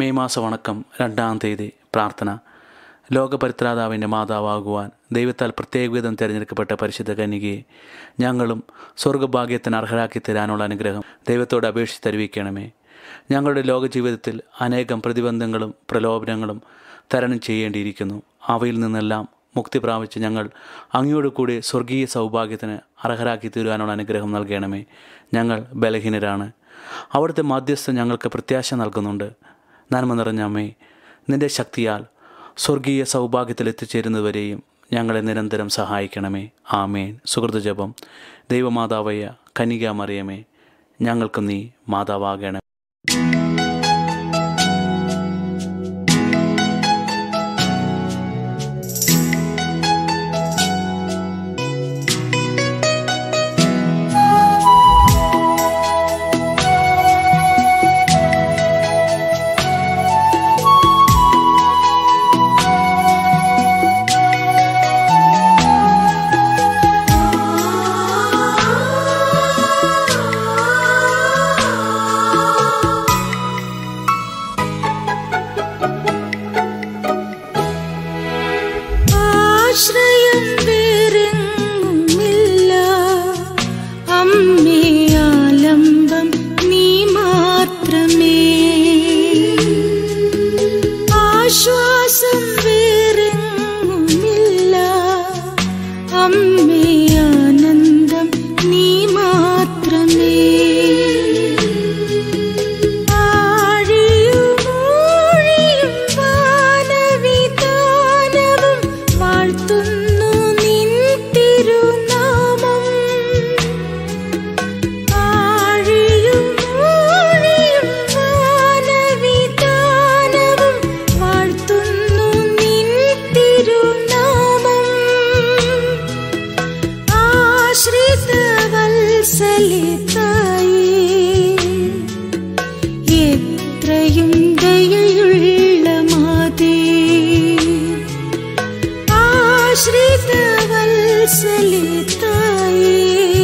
May മാസ വണക്കം 2-ാം തീയതി പ്രാർത്ഥന. ലോകപരിത്രാതാവിൻ്റെ മാതാവാകുവാൻ ദൈവത്താൽ പ്രത്യേകവിധം തിരഞ്ഞെടുക്കപ്പെട്ട പരിശുദ്ധ കന്യകയെ ഞങ്ങളും സ്വർഗഭാഗ്യത്തിന് അർഹരാക്കി തരാനുള്ള അനുഗ്രഹം ദൈവത്തോട് അപേക്ഷിച്ച് തരുവിക്കണമേ. ഞങ്ങളുടെ ലോകജീവിതത്തിൽ അനേകം പ്രതിബന്ധങ്ങളും പ്രലോഭനങ്ങളും തരണം ചെയ്യേണ്ടിയിരിക്കുന്നു. അവയിൽ നിന്നെല്ലാം മുക്തി പ്രാപിച്ച് ഞങ്ങൾ അങ്ങയോട് കൂടി സ്വർഗീയ സൗഭാഗ്യത്തിന് അർഹരാക്കി തീരുവാനുള്ള അനുഗ്രഹം നൽകണമേ. ഞങ്ങൾ ബലഹീനരാണ്. അവിടുത്തെ മധ്യസ്ഥം ഞങ്ങൾക്ക് പ്രത്യാശ നൽകുന്നുണ്ട്. നന്മ നിറഞ്ഞ അമ്മേ, നിൻ്റെ ശക്തിയാൽ സ്വർഗീയ സൗഭാഗ്യത്തിൽ എത്തിച്ചേരുന്നതുവരെയും ഞങ്ങളെ നിരന്തരം സഹായിക്കണമേ. ആമേൻ. സുഹൃതജപം. ദൈവമാതാവായ കന്യകാമറിയമേ, ഞങ്ങൾക്ക് നീ മാതാവാകണമേ. ആശ്രയം വേറെങ്ങുമില്ല, അമ്മേ ആലംബം നീ മാത്രമേ. ആശ്വാസം വേറെങ്ങുമില്ല, അമ്മേ ആനന്ദം നീ മാത്രമേ. എത്രയും ദയയുള്ള മാതേ, ആശ്രിത വത്സലിതായേ,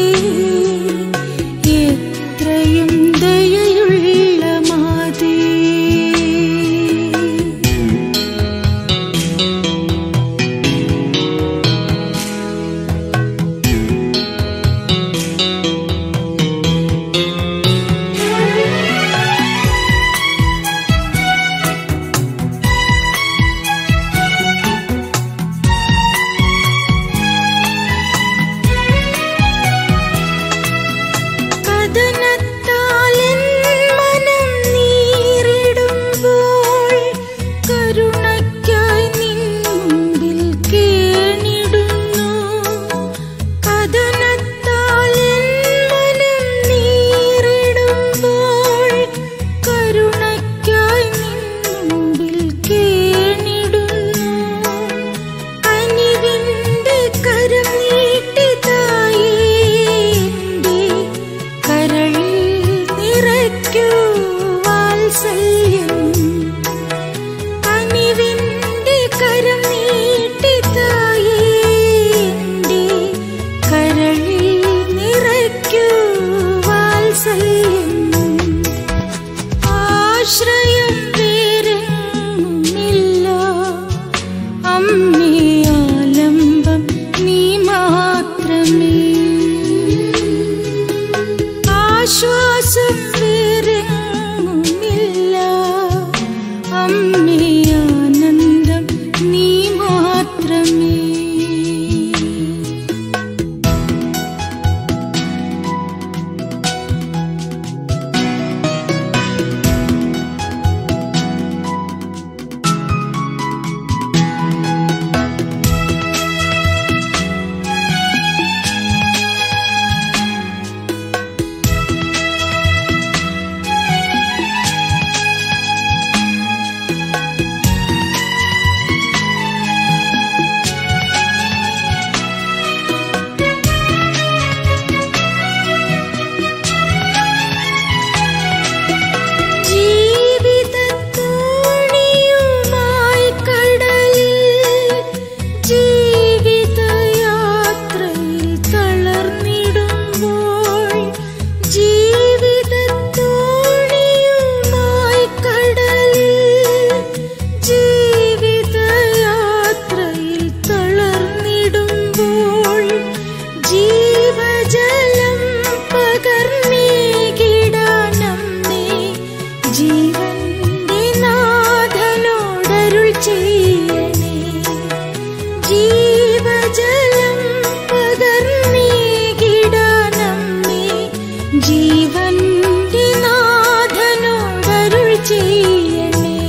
എത്രയും ദയയുള്ള മാതേ. ആശ്രയം വേറെങ്ങുമില്ല, അമ്മേ ആലംബം നീ മാത്രമേ. ആശ്വാസം വേറെങ്ങുമില്ല, അമ്മേ ആനന്ദം നീ മാത്രമേ. ജീവന്റെ നാഥനോടരുൾ ചെയ്യണേ. ജീവജലം പകർന്നേകിടാനമ്മേ, ജീവന്റെ നാഥനോടരുൾ ചെയ്യണേ.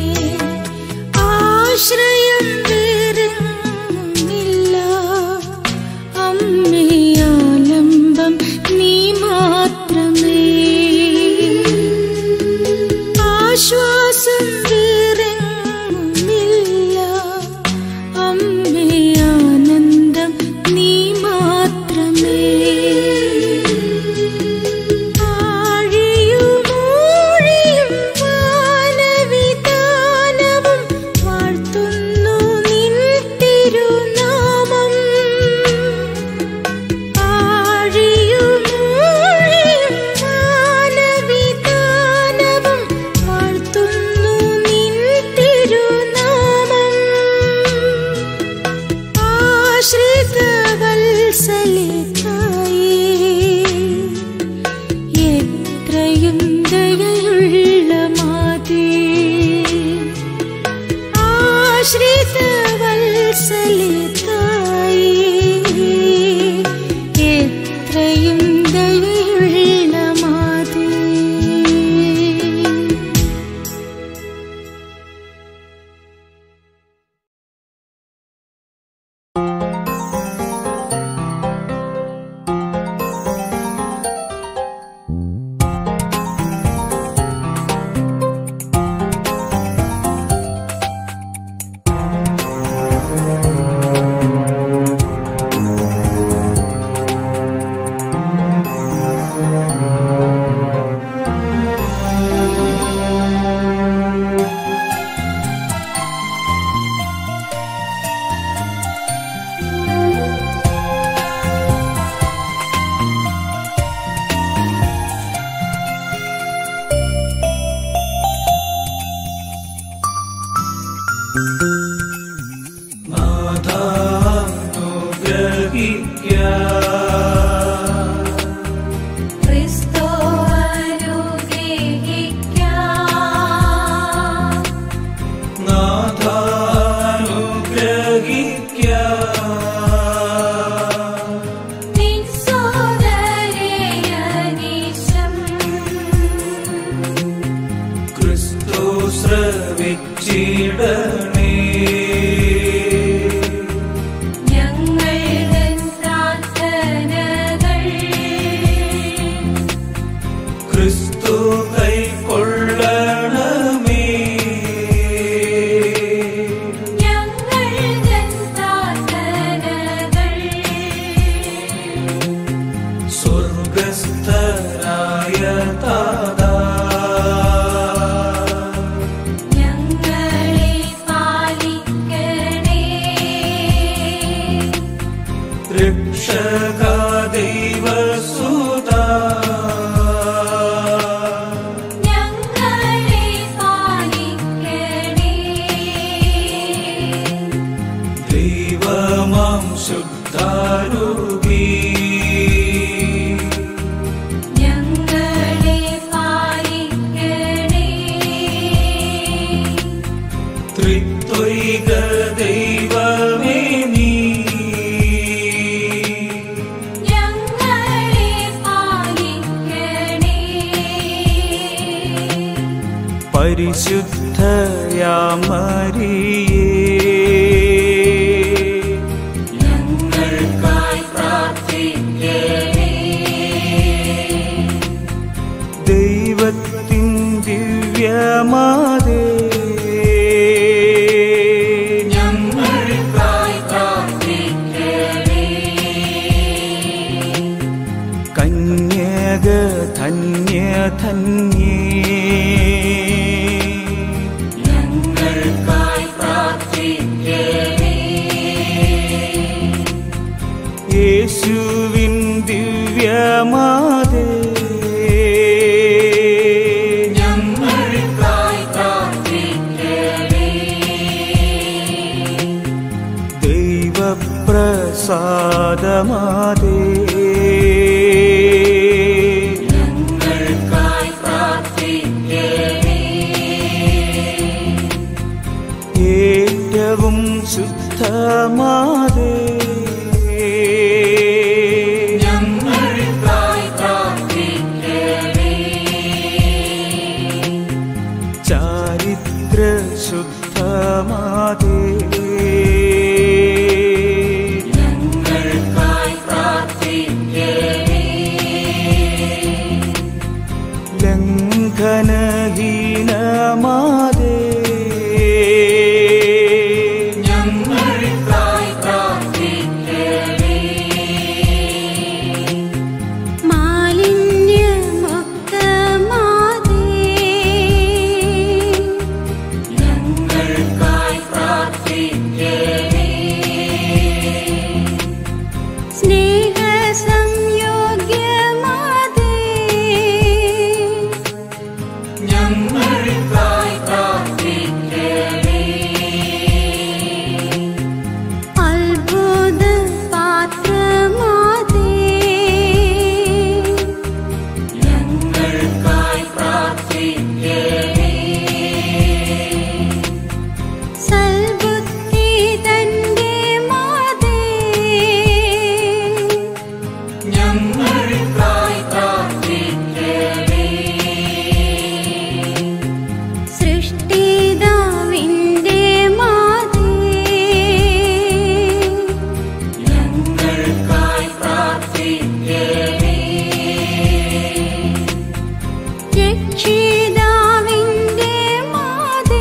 ആശ്രയം വേറെങ്ങുമില്ല അമ്മേ, ആലംബം നീ മാത്രമേ. ആശ്വാസം വേറെങ്ങുമില്ല അമ്മേ, ആനന്ദം നീ മാത്രമേ. ആഴിയും ഊഴിയും വാനവിതാനവും വാഴ്ത്തുന്നു നിൻ തിരുനാമം. ആഴിയും ഊഴിയും വാനവിതാനവും വാഴ്ത്തുന്നു നിൻ തിരുനാമം. ആശ്രിതവത്സലതായേ, എത്രയും ദയയുള്ള മാതേ. ആശ്രിതവത്സലതായേ, എത്രയും ദയയുള്ള മാതേ. യേശുവിൻ ദിവ്യമാതേ, ഞങ്ങൾക്കായി പ്രാർത്ഥിക്കണേ. ദൈവപ്രസാദമാതേ, ഞങ്ങൾക്കായി പ്രാർത്ഥിക്കണേ. നിത്യവും ശുദ്ധമാതേ ഞങ്ങൾക്കായി പ്രാർത്ഥിക്കണേ. ചാരിത്ര ശുദ്ധമാതേ ഞങ്ങൾക്കായി പ്രാർത്ഥിക്കണേ. ലംഘനഹീനമാതേ ഞങ്ങൾക്കായി പ്രാർത്ഥിക്കണേ. മാലിന്യമുക്തമാതേ ഞങ്ങൾക്കായി പ്രാർത്ഥിക്കണേ. സ്നേഹസംയോഗ്യമാതേ ഞങ്ങൾക്കായി പ്രാർത്ഥിക്കണേ. അത്ഭുതപാത്രമാതേ ഞങ്ങൾക്കായി പ്രാർത്ഥിക്കണേ. സൽബുദ്ധി തന്റെ മാതേ ഞങ്ങൾക്കായി പ്രാർത്ഥിക്കണേ. സൃഷ്ടിതാവിന്റെ മാതേ ഞങ്ങൾക്കായി പ്രാർത്ഥിക്കണേ. രക്ഷിതാവിന്റെ മാതേ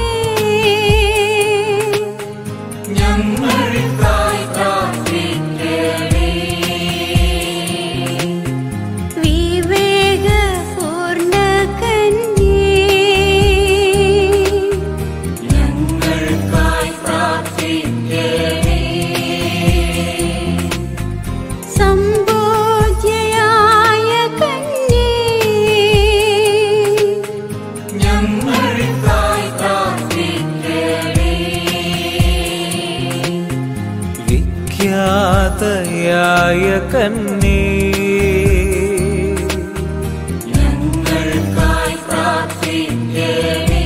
ഞങ്ങൾക്കായി പ്രാർത്ഥിക്കണേ. വിവേകപൂർണ്ണ കന്യേ ഞങ്ങൾക്കായി പ്രാർത്ഥിക്കണേ. സംബോധ്യയായ കന്യേ ഞങ്ങൾക്കായി പ്രാർത്ഥിക്കണേ. വിഖ്യാതയായ കന്യേ ഞങ്ങൾക്കായി പ്രാർത്ഥിക്കണേ.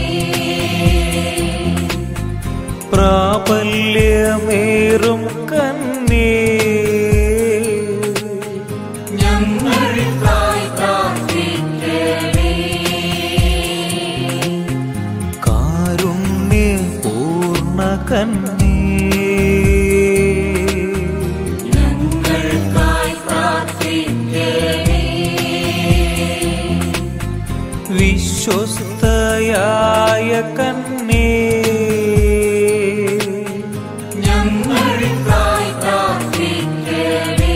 പ്രാബല്യമേറും കന്യേ ഞങ്ങൾക്കായി പ്രാർത്ഥിക്കണേ. കാരുണ്യപൂർണ്ണ കന്യേ ഞങ്ങൾക്കായി പ്രാർത്ഥിക്കണേ. വിശ്വസ്തയായ കന്യേ ഞങ്ങൾക്കായി പ്രാർത്ഥിക്കണേ.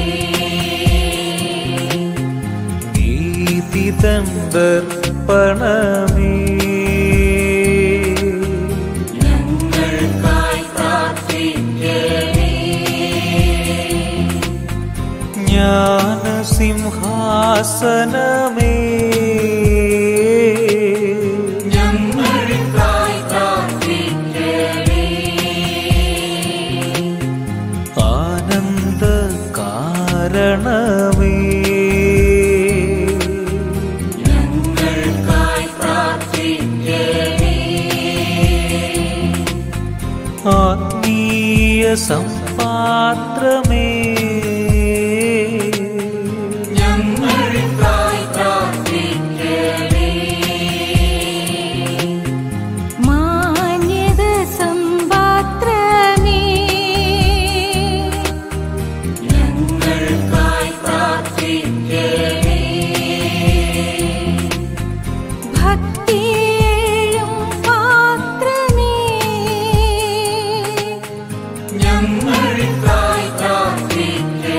നീതിതൻ ദർപ്പണമേ ഞങ്ങൾക്കായി പ്രാർത്ഥിക്കണേ. ജ്ഞാനസിംഹാസനമേ ഞങ്ങൾക്കായി പ്രാർത്ഥിക്കണേ. ആനന്ദകാരണമേ ഞങ്ങൾക്കായി പ്രാർത്ഥിക്കണേ. ആത്മീയ സമ്പാത്രമേ ഞങ്ങൾക്കായി പ്രാർത്ഥിക്കണേ. മാന്യത സമ്പാത്രമേ ഞങ്ങൾക്കായി പ്രാർത്ഥിക്കണേ. ഭക്തിയേഴും പാത്രമേ ഞങ്ങൾക്കായി പ്രാർത്ഥിക്കണേ.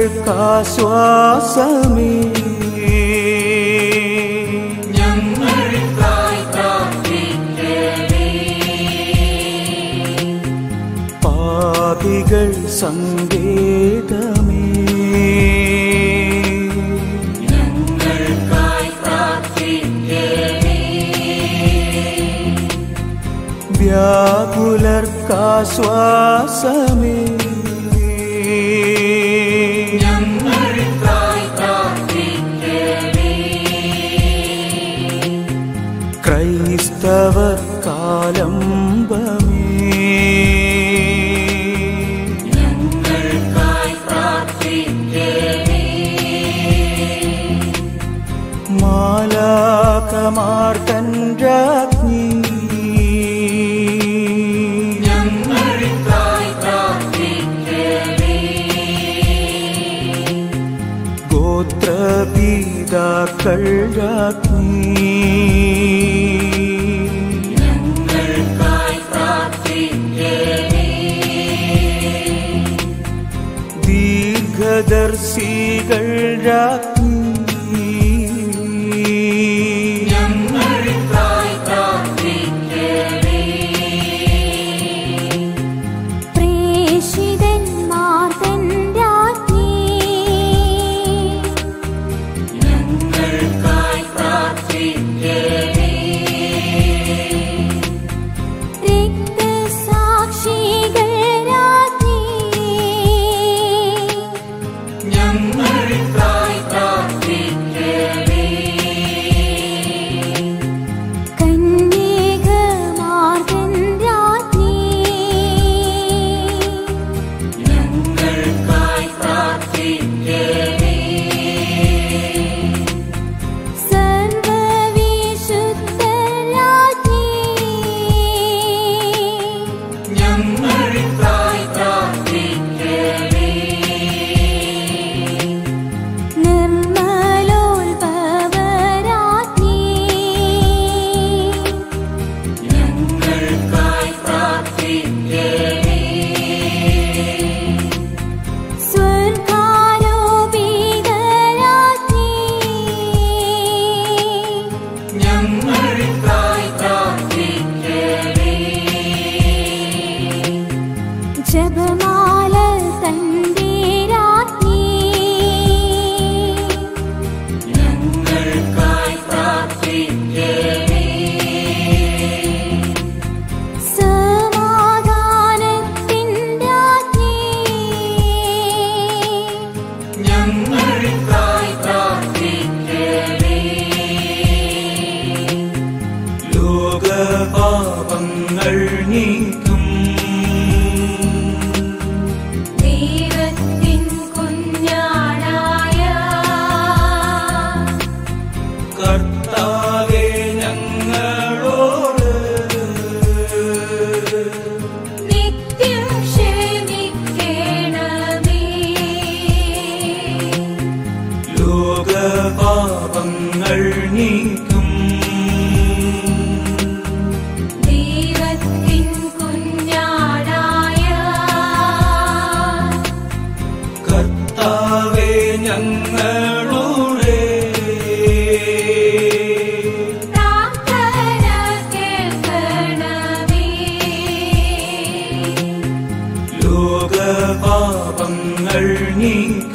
പാപികൾക്കാശ്വാസമേ ഞങ്ങൾക്കായി പ്രാർത്ഥിക്കണേ. പാപികൾ സങ്കേതമേ ഞങ്ങൾക്കായി പ്രാർത്ഥിക്കണേ. വ്യാകുലർക്കാശ്വാസമേ ഞങ്ങൾക്കായി പ്രാർത്ഥിക്കണേ. ക്രൈസ്തവർക്കാലംബമേ ഞങ്ങൾക്കായി പ്രാർത്ഥിക്കണേ. മാലാഖമാർ തൻ രാജ്ഞി ഞങ്ങൾക്കായി പ്രാർത്ഥിക്കണേ. ഗോത്രപിതാക്കൾ രാജ്ഞി ഞങ്ങൾക്കായി പ്രാർത്ഥിക്കണേ. ദീർഘദർശികൾ രാജ്ഞി ഞങ്ങൾക്കായി പ്രാർത്ഥിക്കണേ. പ്രേഷിതന്മാർ തൻ രാജ്ഞി ഞങ്ങൾക്കായി പ്രാർത്ഥിക്കണേ. രക്തസാക്ഷികൾ രാജ്ഞി ഞങ്ങൾക്കായി പ്രാർത്ഥിക്കണേ. കന്യകമാർ തൻ രാജ്ഞി ഞങ്ങൾക്കായി പ്രാർത്ഥിക്കണേ. സർവ്വവിശുദ്ധർ രാജ്ഞി ഞങ്ങൾക്കായി പ്രാർത്ഥിക്കണേ. നിർമ്മലോത്ഭവരാജ്ഞി ഞങ്ങൾക്കായി പ്രാർത്ഥിക്കണേ. സ്വർഗാരോപിതരാജ്ഞി ഞങ്ങൾക്കായി പ്രാർത്ഥിക്കണേ. ജപമാല തന്റെ രാജ്ഞി ഞങ്ങൾക്കായി പ്രാർത്ഥിക്കണേ. സമാധാനത്തിൻ രാജ്ഞി ഞങ്ങൾക്കായി പ്രാർത്ഥിക്കണേ. ലോകപാപങ്ങൾ നീക്കും ദൈവത്തിൻ കുഞ്ഞാടായ കർത്താവേ ഞങ്ങളോട് നിത്യം ക്ഷമിക്കണമേ. ലോകപാപങ്ങൾ നീക്കും ദൈവത്തിൻ കുഞ്ഞാടായ കർത്താവേ ഞങ്ങളുടെ പ്രാർത്ഥന കേൾക്കണമേ. ലോകപാപങ്ങൾ നീക്കും